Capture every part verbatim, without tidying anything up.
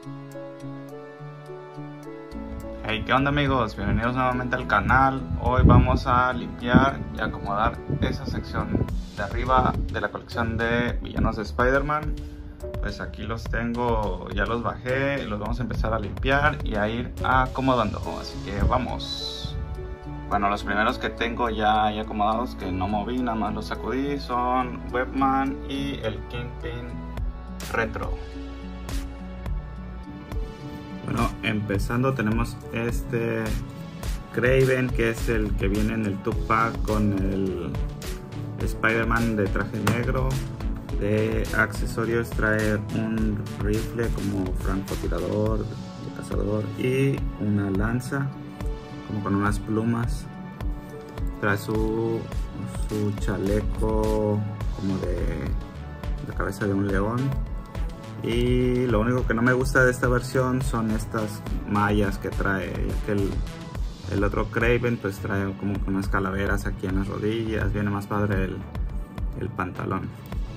Hey, ¿qué onda amigos? Bienvenidos nuevamente al canal. Hoy vamos a limpiar y acomodar esa sección de arriba de la colección de villanos de Spider-Man. Pues aquí los tengo, ya los bajé y los vamos a empezar a limpiar y a ir acomodando. Así que vamos. Bueno, los primeros que tengo ya, ya acomodados, que no moví, nada más los sacudí, son Webman y el Kingpin Retro. Bueno, empezando tenemos este Kraven, que es el que viene en el two pack con el Spider-Man de traje negro. De accesorios trae un rifle como francotirador, de cazador, y una lanza como con unas plumas. Trae su, su chaleco como de la cabeza de un león. Y lo único que no me gusta de esta versión son estas mallas que trae, ya que el, el otro Kraven pues trae como unas calaveras aquí en las rodillas. Viene más padre el, el pantalón.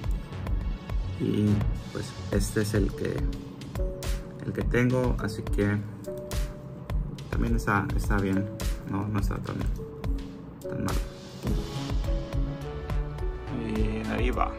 Y pues este es el que el que tengo, así que también está, está bien, no, no está tan, tan mal. Y ahí va.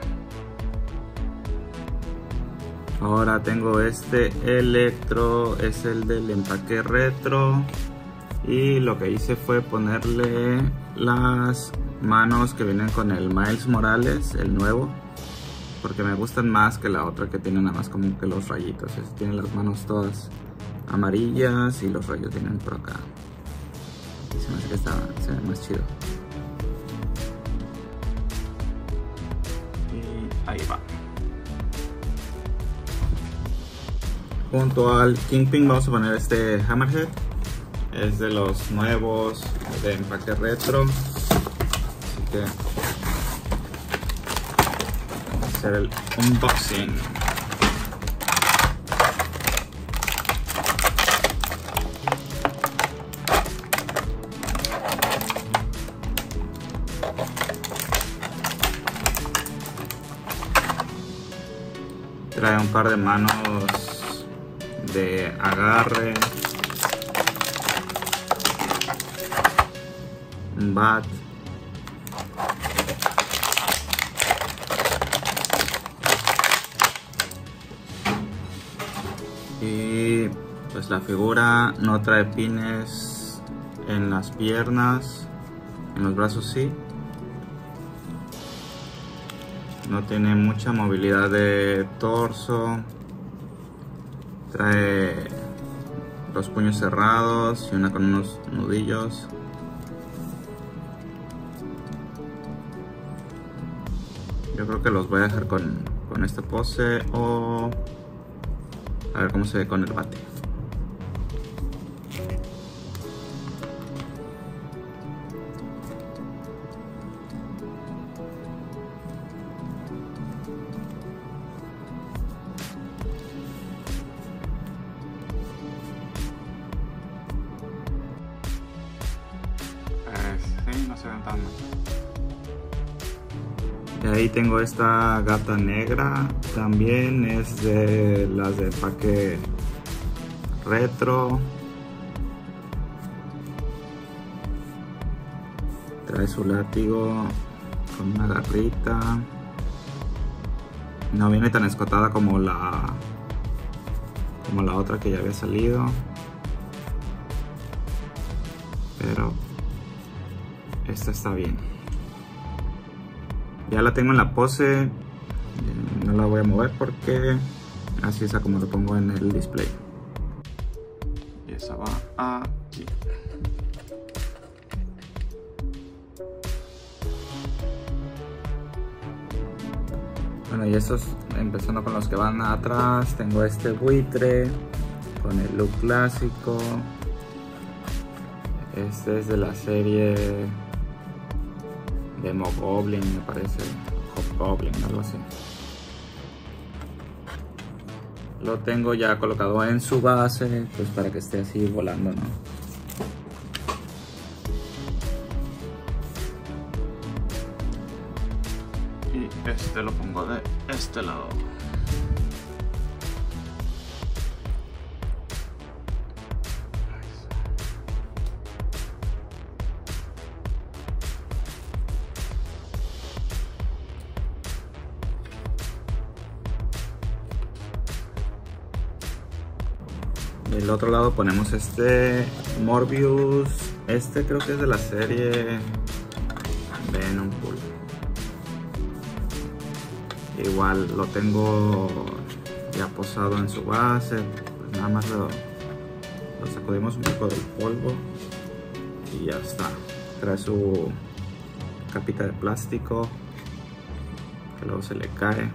Ahora tengo este Electro, es el del empaque retro, y lo que hice fue ponerle las manos que vienen con el Miles Morales, el nuevo, porque me gustan más que la otra que tiene nada más como que los rayitos. Este tiene las manos todas amarillas y los rayos vienen por acá. Y se me hace que está, se ve más chido. Y ahí va. Junto al Kingpin vamos a poner este Hammerhead. Es de los nuevos de empaque retro. Así que vamos a hacer el unboxing. Trae un par de manos de agarre, un bat, y pues la figura no trae pines en las piernas, en los brazos sí. No tiene mucha movilidad de torso. Trae los puños cerrados y una con unos nudillos. Yo creo que los voy a dejar con, con esta pose, o a ver cómo se ve con el bate. Sí, no se ven tan mal. Y ahí tengo esta gata negra, también es de las de empaque retro. Trae su látigo con una garrita. No viene tan escotada como la como la otra que ya había salido, pero esta está bien. Ya la tengo en la pose, no la voy a mover porque así es como lo pongo en el display. Y esa va aquí. Bueno, y estos, empezando con los que van atrás, tengo este buitre con el look clásico. Este es de la serie de Mogoblin, me parece, Hobgoblin, algo así. Lo tengo ya colocado en su base, pues para que esté así volando, ¿no? Y este lo pongo de este lado. Del otro lado ponemos este Morbius. Este creo que es de la serie Venom. Igual lo tengo ya posado en su base. Pues nada más lo, lo sacudimos un poco del polvo y ya está. Trae su capita de plástico que luego se le cae.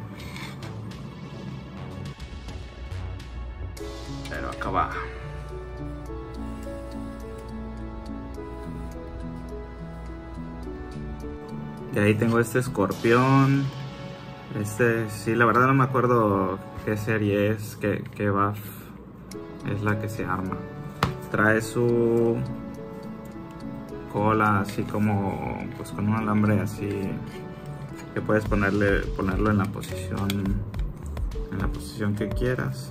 Pero acá va. Y ahí tengo este escorpión. Este, sí, la verdad no me acuerdo qué serie es, qué, qué buff es la que se arma. Trae su cola así como, pues con un alambre así que puedes ponerle, ponerlo en la posición, en la posición que quieras.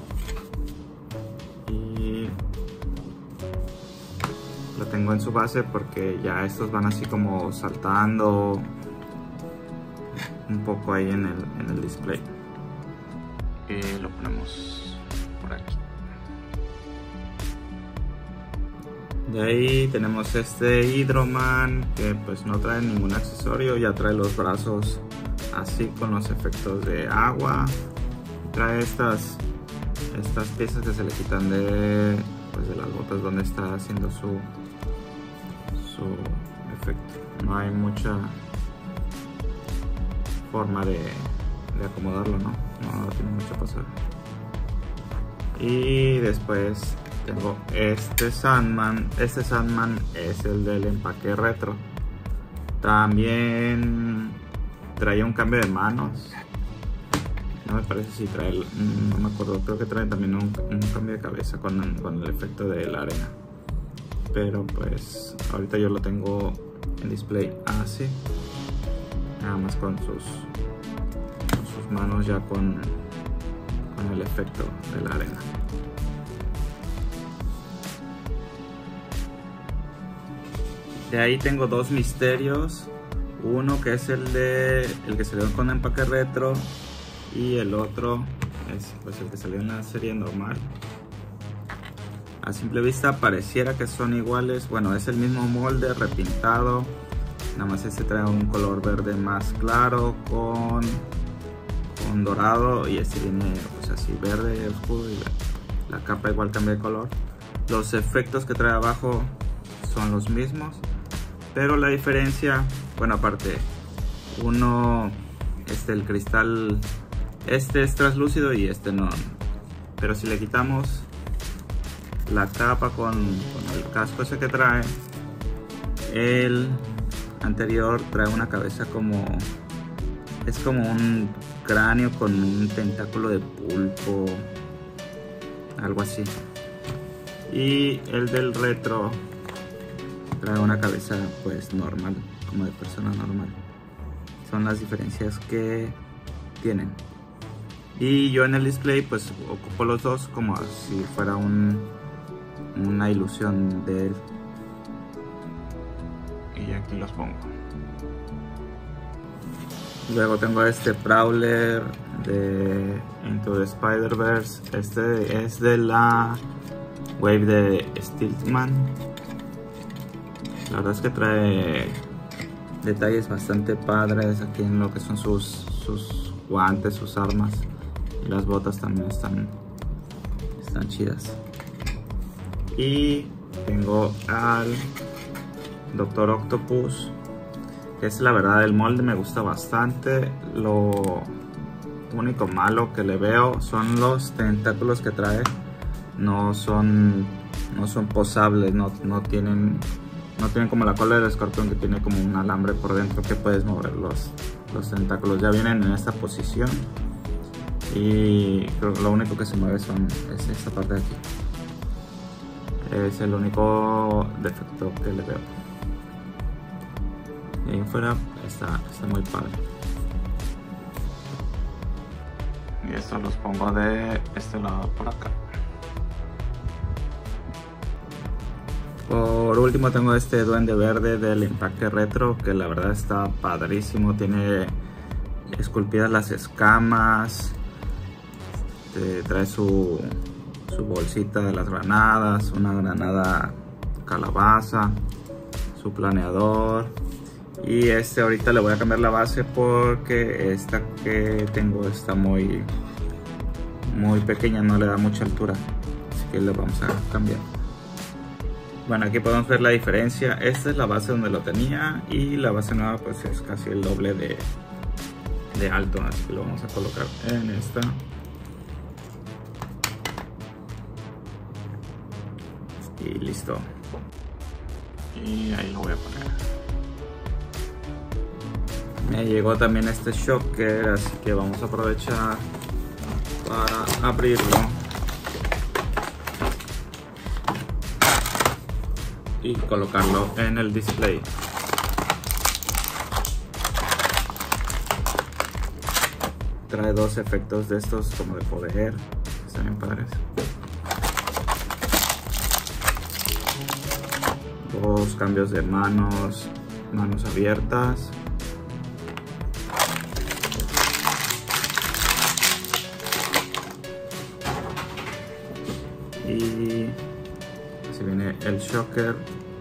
Y lo tengo en su base porque ya estos van así como saltando un poco ahí en el, en el display. Y lo ponemos por aquí. De ahí tenemos este Hydro-Man que pues no trae ningún accesorio, ya trae los brazos así con los efectos de agua. Trae estas, estas piezas que se le quitan de, pues, de las botas donde está haciendo su, su efecto. No hay mucha forma de, de acomodarlo, ¿no? No, no tiene mucho pasar. Y después tengo este Sandman. Este Sandman es el del empaque retro. También trae un cambio de manos. No me parece si trae, el, no me acuerdo, creo que trae también un, un cambio de cabeza con, con el efecto de la arena. Pero pues ahorita yo lo tengo en display así. Nada más con sus, con sus manos ya con, con el efecto de la arena. De ahí tengo dos misterios. Uno que es el de el que salió con empaque retro y el otro es pues el que salió en la serie normal. A simple vista pareciera que son iguales. Bueno, es el mismo molde repintado. Nada más este trae un color verde más claro con, con dorado y este viene pues así verde oscuro y la, la capa igual cambia de color. Los efectos que trae abajo son los mismos, pero la diferencia, bueno, aparte uno, este el cristal, este es translúcido y este no, pero si le quitamos la capa con, con el casco ese que trae, el anterior trae una cabeza como, es como un cráneo con un tentáculo de pulpo, algo así, y el del retro trae una cabeza pues normal, como de persona normal. Son las diferencias que tienen. Y yo en el display pues ocupo los dos como si fuera un, una ilusión de él. Y aquí los pongo. Luego tengo este Prowler de Into the Spider-Verse. Este es de la Wave de Steelman. La verdad es que trae detalles bastante padres aquí en lo que son sus, sus guantes, sus armas. Y las botas también están, están chidas. Y tengo al Doctor Octopus, que es la verdad, el molde me gusta bastante. Lo único malo que le veo son los tentáculos que trae. No son, no son posables, no, no tienen... No tienen como la cola del escorpión, que tiene como un alambre por dentro que puedes mover los, los tentáculos. Ya vienen en esta posición y creo que lo único que se mueve son, es esta parte de aquí. Es el único defecto que le veo. Y ahí afuera está, está muy padre. Y estos los pongo de este lado por acá. Por último tengo este duende verde del empaque retro, que la verdad está padrísimo. Tiene esculpidas las escamas, este, trae su, su bolsita de las granadas, una granada calabaza, su planeador. Y este ahorita le voy a cambiar la base porque esta que tengo está muy muy pequeña, no le da mucha altura, así que le vamos a cambiar. Bueno, aquí podemos ver la diferencia. Esta es la base donde lo tenía y la base nueva pues es casi el doble de, de alto, así que lo vamos a colocar en esta. Y listo. Y ahí lo voy a poner. Me llegó también este shocker, así que vamos a aprovechar para abrirlo y colocarlo en el display. Trae dos efectos de estos como de poder, están bien padres. Dos cambios de manos, manos abiertas. Y así viene el shocker.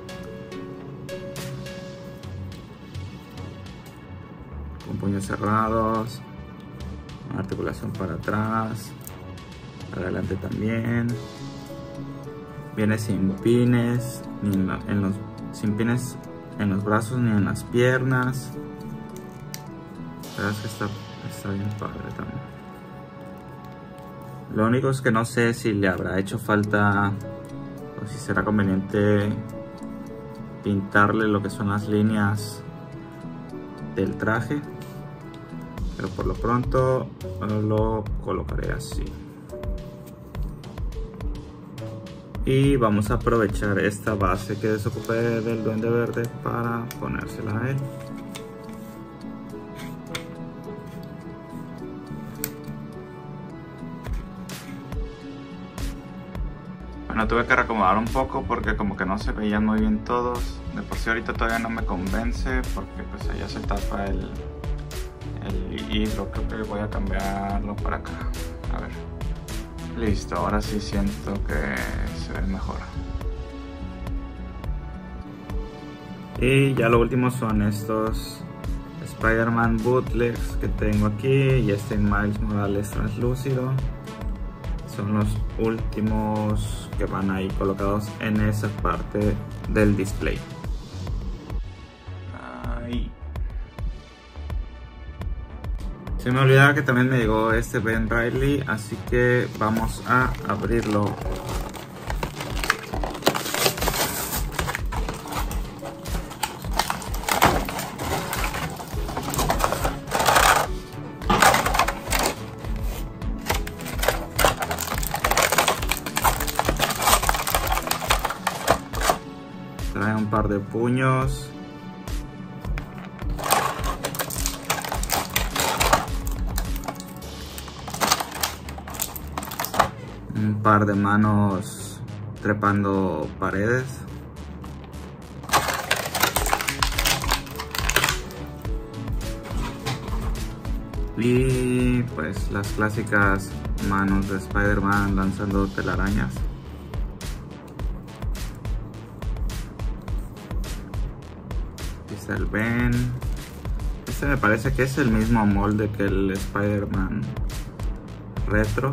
Con puños cerrados, una articulación para atrás, para adelante también. Viene sin pines, ni en, la, en los, sin pines en los brazos ni en las piernas. La verdad es que está, está bien padre también. Lo único es que no sé si le habrá hecho falta o si será conveniente pintarle lo que son las líneas del traje, pero por lo pronto lo colocaré así. Y vamos a aprovechar esta base que desocupé del Duende Verde para ponérsela a él. Bueno, tuve que reacomodar un poco porque como que no se veían muy bien todos. De por sí ahorita todavía no me convence porque pues allá se tapa el, el hilo. Creo que voy a cambiarlo para acá. A ver. Listo, ahora sí siento que se ve mejor. Y ya lo último son estos Spider-Man bootlegs que tengo aquí y este Miles Morales translúcido. Son los últimos que van ahí colocados en esa parte del display. Ahí. Se me olvidaba que también me llegó este Ben Reilly, así que vamos a abrirlo. Trae un par de puños. Un par de manos trepando paredes. Y pues las clásicas manos de Spider-Man lanzando telarañas. Aquí está el Ben. Este me parece que es el mismo molde que el Spider-Man retro.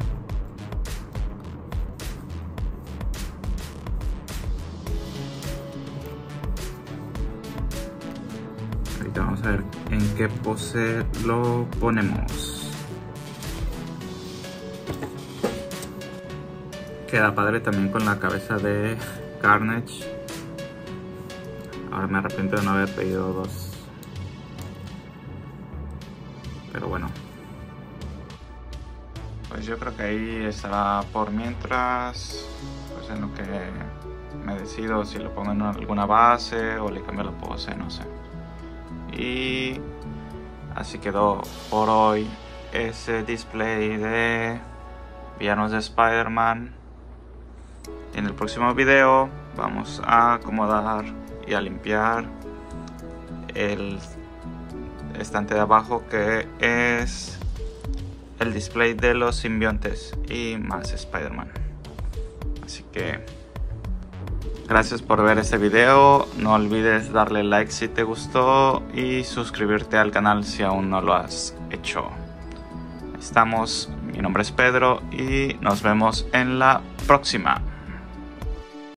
Vamos a ver en qué pose lo ponemos. Queda padre también con la cabeza de Carnage. Ahora me arrepiento de no haber pedido dos. Pero bueno. Pues yo creo que ahí estará por mientras. Pues en lo que me decido si lo pongo en alguna base o le cambio la pose, no sé. Y así quedó por hoy ese display de villanos de Spider-Man. En el próximo video vamos a acomodar y a limpiar el estante de abajo, que es el display de los simbiontes y más Spider-Man. Así que gracias por ver este video. No olvides darle like si te gustó y suscribirte al canal si aún no lo has hecho. Estamos, mi nombre es Pedro y nos vemos en la próxima.